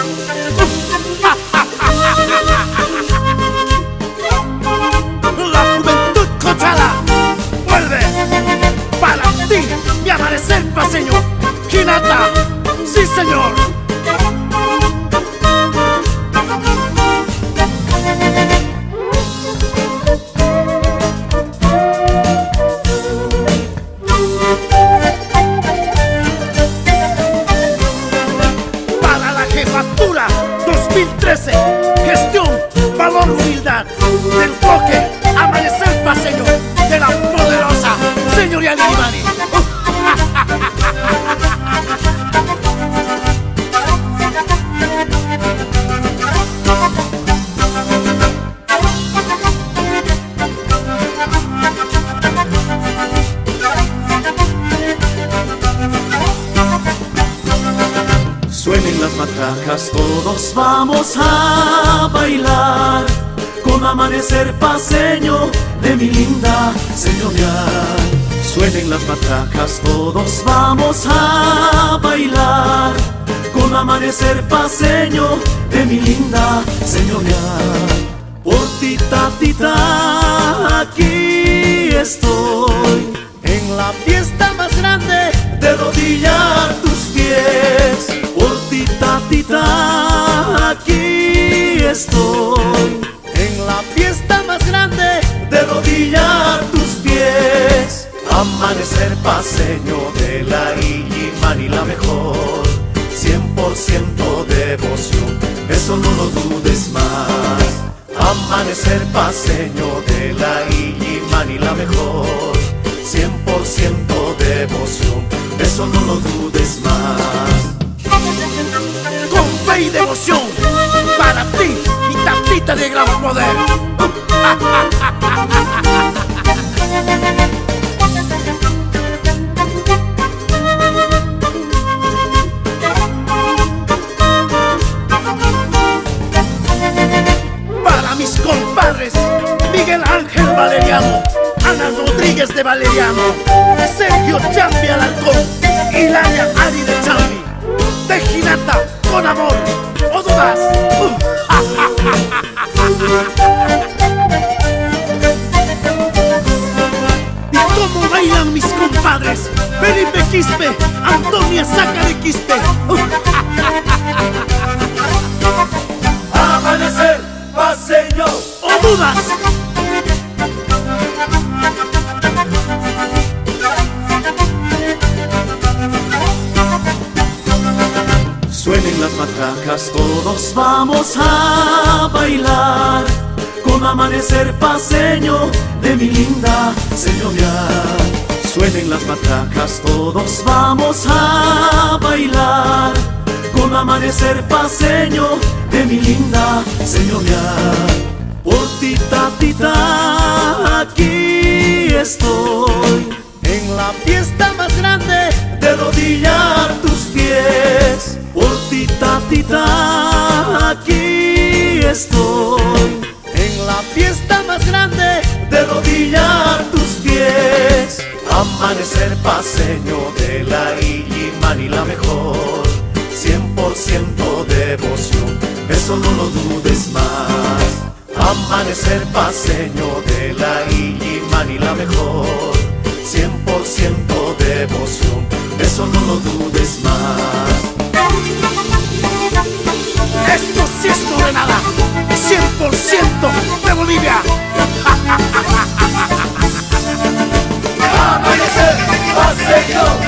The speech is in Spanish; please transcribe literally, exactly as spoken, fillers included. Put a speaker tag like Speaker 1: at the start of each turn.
Speaker 1: La juventud Cochala vuelve para ti, mi amanecer paseño. Jinata, sí señor. Para la jefatura dos mil trece, gestión, valor, humildad, del bloque Amanecer Paseño de la poderosa señoría Limani.
Speaker 2: Suenen las matracas, todos vamos a bailar con Amanecer Paseño de mi linda señorial. Suenen las matracas, todos vamos a bailar con Amanecer Paseño de mi linda señorial. Por ti, tatita, aquí estoy en la fiesta más grande de rodillar tus pies. Por ti, tatita, aquí estoy en la fiesta más grande de rodillar tus pies. Amanecer Paseño de la Illimani, la mejor, cien por ciento devoción, eso no lo dudes más. Amanecer Paseño de la Illimani, la mejor, cien por ciento devoción, eso no lo dudes más.
Speaker 1: Con fe y devoción para ti, mi tatita de gran poder. Para mis compadres Miguel Ángel Valeriano, Ana Rodríguez de Valeriano, Sergio Chambi Alarcón y Laria Ari de Chambi, de Jinata con amor, ¿o dudas? ¿Y cómo bailan mis compadres? Felipe Quispe, Antonia Saca de Quispe.
Speaker 2: Amanecer Paseño,
Speaker 1: ¿O dudas?
Speaker 2: suenen las matracas, todos vamos a bailar con Amanecer Paseño de mi linda señorial. Suenen las matracas, todos vamos a bailar con Amanecer Paseño de mi linda señorial. Por ti, tatita, aquí estoy en la fiesta más grande de rodillar tus pies. Por ti, tatita, aquí estoy en la fiesta más grande de rodillar tus pies. Amanecer Paseño de la Illimani, la mejor, cien por ciento devoción, eso no lo dudes más. Amanecer Paseño de la Illimani, la mejor, cien por ciento devoción, eso no lo dudes más.
Speaker 1: Esto sí es Morenada, cien por ciento de Bolivia.
Speaker 2: Amanecer Paseño.